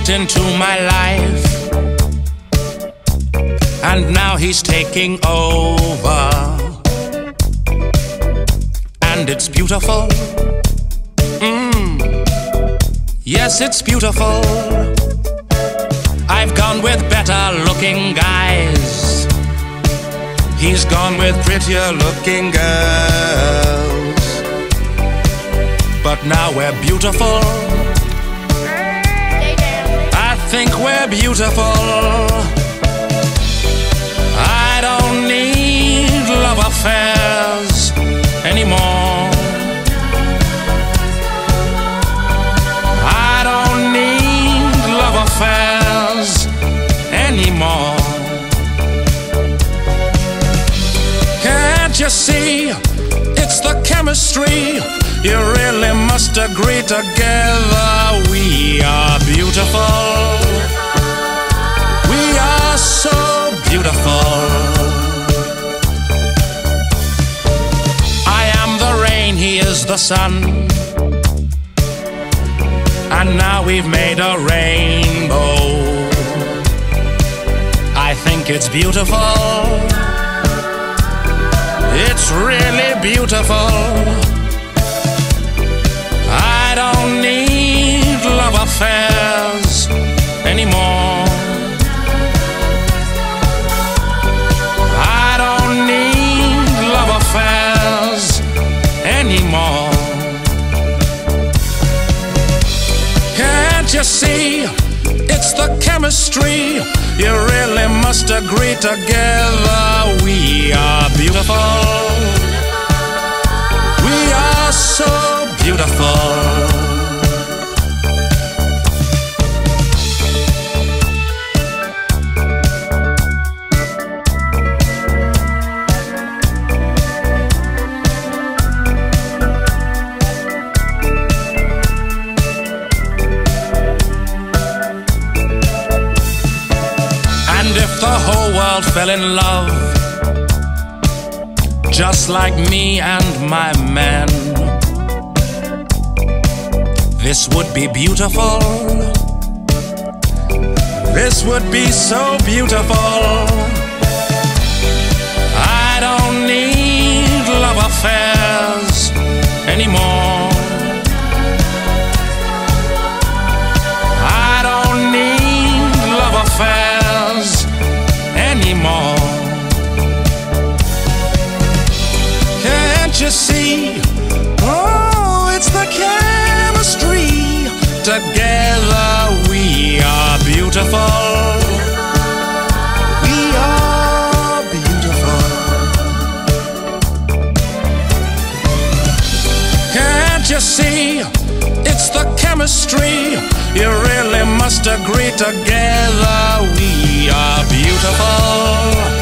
walked into my life, and now he's taking over. And it's beautiful. Yes, it's beautiful. I've gone with better looking guys. He's gone with prettier looking girls. But now we're beautiful. I think we're beautiful. I don't need love affairs anymore. I don't need love affairs anymore. Can't you see? It's the chemistry. You really must agree together. We are beautiful. We are so beautiful. I am the rain, he is the sun, and now we've made a rainbow. I think it's beautiful. It's really beautiful. I don't need love affairs anymore. I don't need love affairs anymore. Can't you see? It's the chemistry. You really must agree together. We are beautiful. We are so beautiful. And if the whole world fell in love, just like me and my man, this would be beautiful. This would be so beautiful. I don't need love affairs anymore. I don't need love affairs anymore. Can't you see? Oh, it's the chemistry. Together we are beautiful. We are beautiful. Can't you see? It's the chemistry. You really must agree together. We are beautiful.